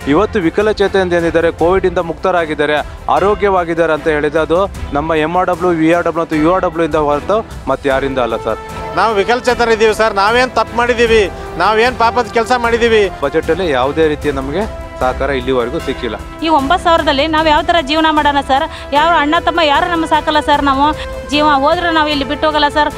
ಇವತ್ತು ವಿಕಲಚೇತನ ಏನಿದ್ದಾರೆ ಕೋವಿಡಿಂದ ಮುಕ್ತರಾಗಿದ್ದಾರೆ, ಆರೋಗ್ಯವಾಗಿದ್ದಾರೆ ಅಂತ ಹೇಳಿದ್ರೆ ಅದು ನಮ್ಮ MRW, VRW ಮತ್ತು URW ಇಂದ ಹೊರತು ಮತ್ತೆ ಯಾರಿಂದ ಅಲ್ಲ ಸರ್. ನಾವು ವಿಕಲಚೇತನರಿದ್ದೀವಿ ಸರ್, ನಾವೇನು ತಪ್ಪು ಮಾಡಿದ್ದೀವಿ, ನಾವೇನು ಪಾಪದ ಕೆಲಸ ಮಾಡಿದ್ದೀವಿ. ಬಜೆಟಲ್ಲಿ ಯಾವುದೇ ರೀತಿಯ ನಮಗೆ ಸಹಕಾರ ಇಲ್ಲಿವರೆಗೂ ಸಿಕ್ಕಿಲ್ಲ. ಈ 9,000ದಲ್ಲಿ ನಾವು ಯಾವ ಥರ ಜೀವನ ಮಾಡೋಣ ಸರ್? ಯಾವ ಅಣ್ಣ ತಮ್ಮ ಯಾರು ನಮ್ಮ ಸಾಕಲ್ಲ ಸರ್. ನಾವು ಜೀವ ಹೋದ್ರೂ ನಾವು ಇಲ್ಲಿ ಬಿಟ್ಟು ಹೋಗಲ್ಲ ಸರ್.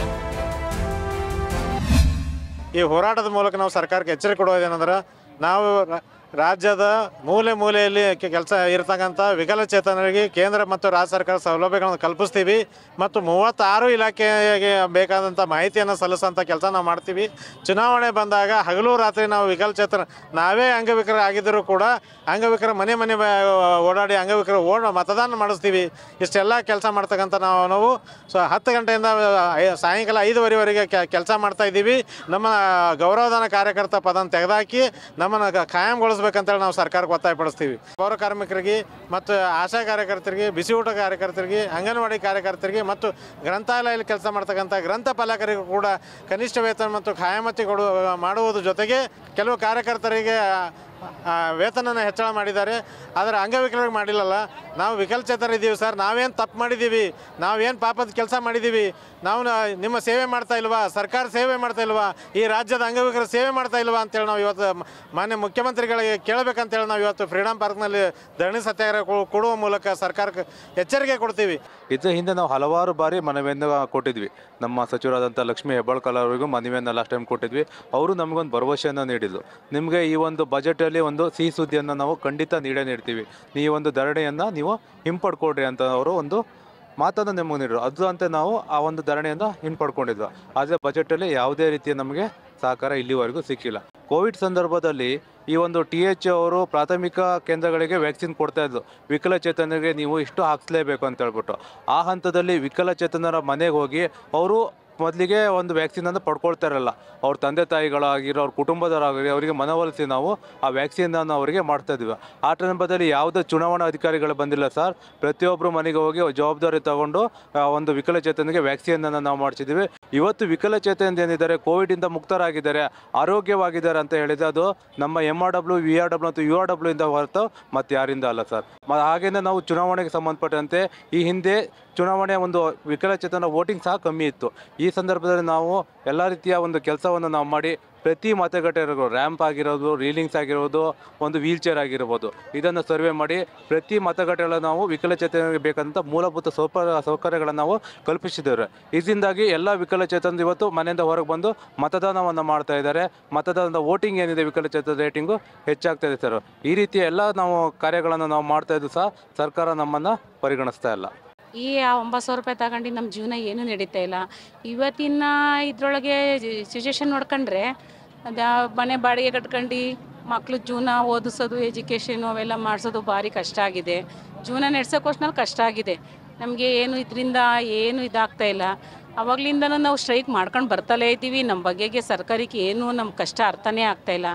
ಈ ಹೋರಾಟದ ಮೂಲಕ ನಾವು ಸರ್ಕಾರಕ್ಕೆ ಎಚ್ಚರಿಕೆ ಕೊಡೋದೇನೆಂದ್ರೆ, ನಾವು ರಾಜ್ಯದ ಮೂಲೆ ಮೂಲೆಯಲ್ಲಿ ಕೆಲಸ ಇರತಕ್ಕಂಥ ವಿಕಲಚೇತನರಿಗೆ ಕೇಂದ್ರ ಮತ್ತು ರಾಜ್ಯ ಸರ್ಕಾರ ಸೌಲಭ್ಯಗಳನ್ನು ಕಲ್ಪಿಸ್ತೀವಿ ಮತ್ತು 36 ಇಲಾಖೆಗೆ ಬೇಕಾದಂಥ ಮಾಹಿತಿಯನ್ನು ಸಲ್ಲಿಸೋಂಥ ಕೆಲಸ ನಾವು ಮಾಡ್ತೀವಿ. ಚುನಾವಣೆ ಬಂದಾಗ ಹಗಲು ರಾತ್ರಿ ನಾವು ವಿಕಲಚೇತನ ನಾವೇ ಅಂಗವಿಕಲ ಆಗಿದ್ದರೂ ಕೂಡ ಅಂಗವಿಕಲ ಮನೆ ಓಡಾಡಿ ಅಂಗವಿಕಲ ಮತದಾನ ಮಾಡಿಸ್ತೀವಿ. ಇಷ್ಟೆಲ್ಲ ಕೆಲಸ ಮಾಡ್ತಕ್ಕಂಥ ನಾವು 10 ಗಂಟೆಯಿಂದ ಸಾಯಂಕಾಲ 5:15ವರೆಗೆ ಕೆಲಸ ಮಾಡ್ತಾಯಿದ್ದೀವಿ. ನಮ್ಮ ಗೌರವಧನ ಕಾರ್ಯಕರ್ತ ಪದನ ತೆಗೆದಾಕಿ ನಮ್ಮನ್ನು ಕಾಯಂಗೊಳಿಸ್ಬೇಕಂತೇಳಿ ನಾವು ಸರ್ಕಾರಕ್ಕೆ ಒತ್ತಾಯಪಡಿಸ್ತೀವಿ. ಪೌರ ಕಾರ್ಮಿಕರಿಗೆ ಮತ್ತು ಆಶಾ ಕಾರ್ಯಕರ್ತರಿಗೆ, ಬಿಸಿ ಊಟ ಕಾರ್ಯಕರ್ತರಿಗೆ, ಅಂಗನವಾಡಿ ಕಾರ್ಯಕರ್ತರಿಗೆ ಮತ್ತು ಗ್ರಂಥಾಲಯದಲ್ಲಿ ಕೆಲಸ ಮಾಡ್ತಕ್ಕಂಥ ಗ್ರಂಥಪಾಲಕರಿಗೂ ಕೂಡ ಕನಿಷ್ಠ ವೇತನ ಮತ್ತು ಖಾಯಮತಿ ಮಾಡುವುದ್ರ ಜೊತೆಗೆ ಕೆಲವು ಕಾರ್ಯಕರ್ತರಿಗೆ ವೇತನನ ಹೆಚ್ಚಳ ಮಾಡಿದ್ದಾರೆ. ಆದರೆ ಅಂಗವಿಕಲರಿಗೆ ಮಾಡಿಲ್ಲಲ್ಲ. ನಾವು ವಿಕಲಚೇತನರಿದ್ದೀವಿ ಸರ್, ನಾವೇನು ತಪ್ಪು ಮಾಡಿದ್ದೀವಿ, ನಾವೇನು ಪಾಪದ ಕೆಲಸ ಮಾಡಿದ್ದೀವಿ, ನಾವು ನಿಮ್ಮ ಸೇವೆ ಮಾಡ್ತಾ ಇಲ್ವಾ, ಸರ್ಕಾರ ಸೇವೆ ಮಾಡ್ತಾ ಇಲ್ವಾ, ಈ ರಾಜ್ಯದ ಅಂಗವಿಕಲ ಸೇವೆ ಮಾಡ್ತಾ ಇಲ್ವಾ ಅಂತೇಳಿ ನಾವು ಇವತ್ತು ಮಾನ್ಯ ಮುಖ್ಯಮಂತ್ರಿಗಳಿಗೆ ಕೇಳಬೇಕಂತೇಳಿ ನಾವು ಇವತ್ತು ಫ್ರೀಡಮ್ ಪಾರ್ಕ್ನಲ್ಲಿ ಧರಣಿ ಸತ್ಯಾಗ್ರಹ ಕೊಡುವ ಮೂಲಕ ಸರ್ಕಾರಕ್ಕೆ ಎಚ್ಚರಿಕೆ ಕೊಡ್ತೀವಿ. ಇದರ ಹಿಂದೆ ನಾವು ಹಲವಾರು ಬಾರಿ ಮನವಿಯನ್ನು ಕೊಟ್ಟಿದ್ವಿ. ನಮ್ಮ ಸಚಿವರಾದಂಥ ಲಕ್ಷ್ಮೀ ಹೆಬ್ಬಾಳ್ಕರ್ ಅವರಿಗೂ ಮನವಿಯನ್ನು ಲಾಸ್ಟ್ ಟೈಮ್ ಕೊಟ್ಟಿದ್ವಿ. ಅವರು ನಮಗೊಂದು ಭರವಸೆಯನ್ನು ನೀಡಿದ್ರು, ನಿಮಗೆ ಈ ಒಂದು ಬಜೆಟಲ್ಲಿ ಒಂದು ಸಿಹಿ ಸುದ್ದಿಯನ್ನು ನಾವು ಖಂಡಿತ ನೀಡ್ತೀವಿ, ಈ ಒಂದು ಧರಣಿಯನ್ನು ನೀವು ಹಿಂಪಡ್ಕೊಡ್ರಿ ಅಂತ ಅವರು ಒಂದು ಮಾತನ್ನು ನಮಗೆ ನೀಡಿದ್ರು. ಅದು ಅಂತ ನಾವು ಆ ಒಂದು ಧರಣಿಯನ್ನು ಹಿಂಪಡ್ಕೊಂಡಿದ್ವಿ. ಆದರೆ ಬಜೆಟಲ್ಲಿ ಯಾವುದೇ ರೀತಿಯ ನಮಗೆ ಸಹಕಾರ ಇಲ್ಲಿವರೆಗೂ ಸಿಕ್ಕಿಲ್ಲ. ಕೋವಿಡ್ ಸಂದರ್ಭದಲ್ಲಿ ಈ ಒಂದು TH ಅವರು ಪ್ರಾಥಮಿಕ ಕೇಂದ್ರಗಳಿಗೆ ವ್ಯಾಕ್ಸಿನ್ ಕೊಡ್ತಾ ಇದ್ರು, ವಿಕಲಚೇತನರಿಗೆ ನೀವು ಇಷ್ಟು ಹಾಕಿಸ್ಲೇಬೇಕು ಅಂತ ಹೇಳ್ಬಿಟ್ಟು. ಆ ಹಂತದಲ್ಲಿ ವಿಕಲಚೇತನರ ಮನೆಗೆ ಹೋಗಿ ಅವರು ಮೊದಲಿಗೆ ಒಂದು ವ್ಯಾಕ್ಸಿನನ್ನು ಪಡ್ಕೊಳ್ತಾ ಇರಲ್ಲ. ಅವ್ರ ತಂದೆ ತಾಯಿಗಳಾಗಿರೋ ಅವ್ರ ಕುಟುಂಬದವರಾಗಿರೋ ಅವರಿಗೆ ಮನವೊಲಿಸಿ ನಾವು ಆ ವ್ಯಾಕ್ಸಿನನ್ನು ಅವರಿಗೆ ಮಾಡ್ತಾ ಇದ್ವಿ. ಆ ಸಂದರ್ಭದಲ್ಲಿ ಯಾವುದೇ ಚುನಾವಣಾ ಅಧಿಕಾರಿಗಳು ಬಂದಿಲ್ಲ ಸರ್. ಪ್ರತಿಯೊಬ್ಬರು ಮನೆಗೆ ಹೋಗಿ ಜವಾಬ್ದಾರಿ ತಗೊಂಡು ಒಂದು ವಿಕಲಚೇತನಿಗೆ ವ್ಯಾಕ್ಸಿನನ್ನು ನಾವು ಮಾಡಿಸಿದ್ದೀವಿ. ಇವತ್ತು ವಿಕಲಚೇತನ ಏನಿದ್ದಾರೆ ಕೋವಿಡಿಂದ ಮುಕ್ತರಾಗಿದ್ದಾರೆ, ಆರೋಗ್ಯವಾಗಿದ್ದಾರೆ ಅಂತ ಹೇಳಿದರೆ ಅದು ನಮ್ಮ MRW, VRW ಮತ್ತು URW ಇಂದ ಹೊರತು ಮತ್ತೆ ಯಾರಿಂದ ಅಲ್ಲ ಸರ್. ಹಾಗೆಯೇ ನಾವು ಚುನಾವಣೆಗೆ ಸಂಬಂಧಪಟ್ಟಂತೆ ಈ ಹಿಂದೆ ಚುನಾವಣೆಯ ಒಂದು ವಿಕಲಚೇತನ ವೋಟಿಂಗ್ ಸಹ ಕಮ್ಮಿ ಇತ್ತು. ಈ ಸಂದರ್ಭದಲ್ಲಿ ನಾವು ಎಲ್ಲ ರೀತಿಯ ಒಂದು ಕೆಲಸವನ್ನು ನಾವು ಮಾಡಿ ಪ್ರತಿ ಮತಗಟ್ಟೆಗೂ ರ್ಯಾಂಪ್ ಆಗಿರೋದು, ರೀಲಿಂಗ್ಸ್ ಆಗಿರೋದು, ಒಂದು ವೀಲ್ ಚೇರ್ ಆಗಿರ್ಬೋದು, ಇದನ್ನು ಸರ್ವೆ ಮಾಡಿ ಪ್ರತಿ ಮತಗಟ್ಟೆಗಳಲ್ಲಿ ನಾವು ವಿಕಲಚೇತನರಿಗೆ ಬೇಕಂತ ಮೂಲಭೂತ ಸೌಕರ್ಯಗಳನ್ನು ನಾವು ಕಲ್ಪಿಸಿದ್ದೇವೆ. ಇದರಿಂದಾಗಿ ಎಲ್ಲ ವಿಕಲಚೇತನರು ಇವತ್ತು ಮನೆಯಿಂದ ಹೊರಗೆ ಬಂದು ಮತದಾನವನ್ನು ಮಾಡ್ತಾ ಇದ್ದಾರೆ. ಮತದಾನದ ವೋಟಿಂಗ್ ಏನಿದೆ ವಿಕಲಚೇತನ ರೇಟಿಂಗು ಹೆಚ್ಚಾಗ್ತಾ ಇದೆ ಸರ್. ಈ ರೀತಿಯ ಎಲ್ಲ ನಾವು ಕಾರ್ಯಗಳನ್ನು ನಾವು ಮಾಡ್ತಾ ಇದ್ದು ಸಹ ಸರ್ಕಾರ ನಮ್ಮನ್ನು ಪರಿಗಣಿಸ್ತಾ ಇಲ್ಲ. ಈ 9,000 ರೂಪಾಯಿ ತಗೊಂಡು ನಮ್ಮ ಜೀವನ ಏನೂ ನಡೀತಾ ಇಲ್ಲ. ಇವತ್ತಿನ ಇದರೊಳಗೆ ಸಿಚುವೇಶನ್ ನೋಡ್ಕೊಂಡ್ರೆ ಮನೆ ಬಾಡಿಗೆ ಕಟ್ಕೊಂಡು ಮಕ್ಳು ಜೀವನ ಓದಿಸೋದು, ಎಜುಕೇಷನು ಅವೆಲ್ಲ ಮಾಡಿಸೋದು ಭಾರಿ ಕಷ್ಟ ಆಗಿದೆ. ಜೀವನ ನಡೆಸೋಕೋಸ್ಕರ ಕಷ್ಟ ಆಗಿದೆ ನಮಗೆ. ಇದರಿಂದ ಏನು ಇದಾಗ್ತಾ ಇಲ್ಲ. ಅವಾಗಲಿಂದನೂ ನಾವು ಸ್ಟ್ರೈಕ್ ಮಾಡ್ಕೊಂಡು ಬರ್ತಲೇ ಇದ್ದೀವಿ. ನಮ್ಮ ಬಗೆಗೆ ಸರ್ಕಾರಕ್ಕೆ ಏನು ನಮ್ಮ ಕಷ್ಟ ಅರ್ಥನೇ ಆಗ್ತಾಯಿಲ್ಲ.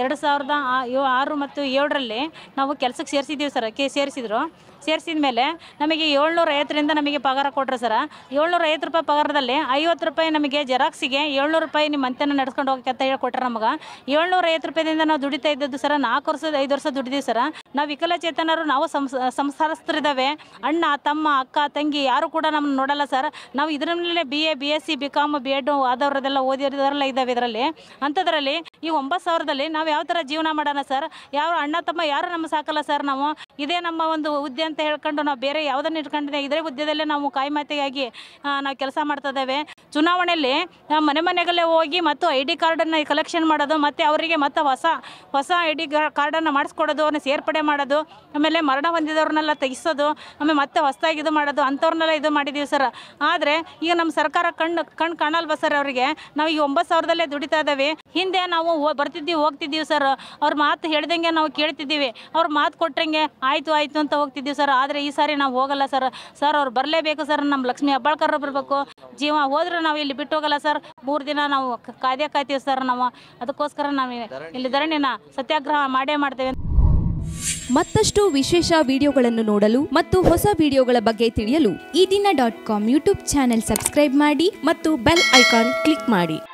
2006 ಮತ್ತು 7ರಲ್ಲಿ ನಾವು ಕೆಲಸಕ್ಕೆ ಸೇರಿಸಿದ್ದೀವಿ ಸರ್. ಸೇರಿಸಿದ ಮೇಲೆ ನಮಗೆ 750ರಿಂದ ನಮಗೆ ಪಗಾರ ಕೊಟ್ಟರು ಸರ. 750 ರೂಪಾಯಿ ಪಗಾರದಲ್ಲಿ 50 ರೂಪಾಯಿ ನಮಗೆ ಜೆರಾಕ್ಸಿಗೆ 700 ರೂಪಾಯಿ ನಿಮ್ಮ ಮಂತೆನ ನಡೆಸ್ಕೊಂಡು ಹೋಗಕ್ಕೆ ಅಂತ ಹೇಳ್ಕೊಟ್ರೆ ನಮಗೆ 750 ರೂಪಾಯಿದಿಂದ ನಾವು ದುಡಿತಾ ಇದ್ದದ್ದು ಸರ. 4 ವರ್ಷ 5 ವರ್ಷ ದುಡಿದೀವಿ ಸರ. ನಾವು ವಿಕಲಚೇತನರು ನಾವು ಸಂಸಾರಸ್ಥರಿದ್ದಾವೆ. ಅಣ್ಣ ತಮ್ಮ ಅಕ್ಕ ತಂಗಿ ಯಾರು ಕೂಡ ನಮ್ಮನ್ನು ನೋಡಲ್ಲ ಸರ್. ನಾವು ಇದರ ಮೇಲೆ BA BSc BCom B.Ed ಆದವರದೆಲ್ಲ ಓದಿರೋರೆಲ್ಲ ಇದ್ದಾವೆ ಇದರಲ್ಲಿ. ಅಂಥದ್ರಲ್ಲಿ ಈ 9,000ದಲ್ಲಿ ನಾವು ಯಾವ ಥರ ಜೀವನ ಮಾಡೋಣ ಸರ್? ಯಾವ ಅಣ್ಣ ತಮ್ಮ ಯಾರು ನಮ್ಮ ಸಾಕಲ್ಲ ಸರ್. ನಾವು ಇದೇ ನಮ್ಮ ಒಂದು ಹುದ್ದೆ ಅಂತ ಹೇಳ್ಕೊಂಡು ನಾವು ಬೇರೆ ಯಾವುದನ್ನು ಇಟ್ಕೊಂಡಿದ್ದೆ ಇದರ ಹುದ್ದೆದಲ್ಲೇ ನಾವು ಕಾಯಿಮಾತೆಯಾಗಿ ನಾವು ಕೆಲಸ ಮಾಡ್ತಾ ಇದ್ದೇವೆ. ಚುನಾವಣೆಯಲ್ಲಿ ಮನೆಗಳೇ ಹೋಗಿ ಮತ್ತು ID ಕಾರ್ಡನ್ನು ಕಲೆಕ್ಷನ್ ಮಾಡೋದು, ಮತ್ತು ಅವರಿಗೆ ಮತ್ತೆ ಹೊಸ ID ಕಾರ್ಡನ್ನು ಮಾಡಿಸ್ಕೊಡೋದು, ಅವ್ರನ್ನ ಸೇರ್ಪಡೆ ಮಾಡೋದು, ಆಮೇಲೆ ಮರಣ ಹೊಂದಿದವ್ರನ್ನೆಲ್ಲ ತೆಗಿಸೋದು, ಆಮೇಲೆ ಮತ್ತೆ ಹೊಸದಾಗಿ ಇದು ಮಾಡೋದು, ಅಂಥವ್ರನ್ನೆಲ್ಲ ಇದು ಮಾಡಿದ್ದೀವಿ ಸರ್. ಆದರೆ ಈಗ ನಮ್ಮ ಸರ್ಕಾರ ಕಣ್ಣು ಕಾಣಲ್ವ ಸರ್ ಅವರಿಗೆ? ನಾವು ಈ 9,000ದಲ್ಲೇ ದುಡಿತಾ ಇದ್ದೇವೆ. ಹಿಂದೆ ನಾವು ಹೋಗ್ತಿದ್ದೀವಿ ಸರ್. ಅವ್ರ ಮಾತು ಹೇಳ್ದಂಗೆ ನಾವು ಕೇಳ್ತಿದ್ದೀವಿ. ಅವ್ರ ಮಾತು ಕೊಟ್ಟಂಗೆ ಆಯಿತು ಅಂತ ಹೋಗ್ತಿದ್ದೀವಿ ಸರ್. ಆದರೆ ಈ ಸಾರಿ ನಾವು ಹೋಗಲ್ಲ ಸರ್. ಅವ್ರು ಬರಲೇಬೇಕು ಸರ್. ನಮ್ಮ ಲಕ್ಷ್ಮೀ ಹೆಬ್ಬಾಳ್ಕರ್ ಬರಬೇಕು. ಜೀವ ಹೋದ್ರೆ ನಾವು ಇಲ್ಲಿ ಬಿಟ್ಟು ಹೋಗಲ್ಲ ಸರ್. 3 ದಿನ ನಾವು ಕಾಯ್ತೀವಿ ಸರ್. ನಾವು ಅದಕ್ಕೋಸ್ಕರ ನಾವು ಇಲ್ಲಿ ಧರಣಿನ ಸತ್ಯಾಗ್ರಹ ಮಾಡ್ತೇವೆ. ಮತ್ತಷ್ಟು ವಿಶೇಷ ವಿಡಿಯೋಗಳನ್ನು ನೋಡಲು ಮತ್ತು ಹೊಸ ವಿಡಿಯೋಗಳ ಬಗ್ಗೆ ತಿಳಿಯಲು eDina.com ಯೂಟ್ಯೂಬ್ ಚಾನೆಲ್ ಸಬ್ಸ್ಕ್ರೈಬ್ ಮಾಡಿ ಮತ್ತು ಬೆಲ್ ಐಕಾನ್ ಕ್ಲಿಕ್ ಮಾಡಿ.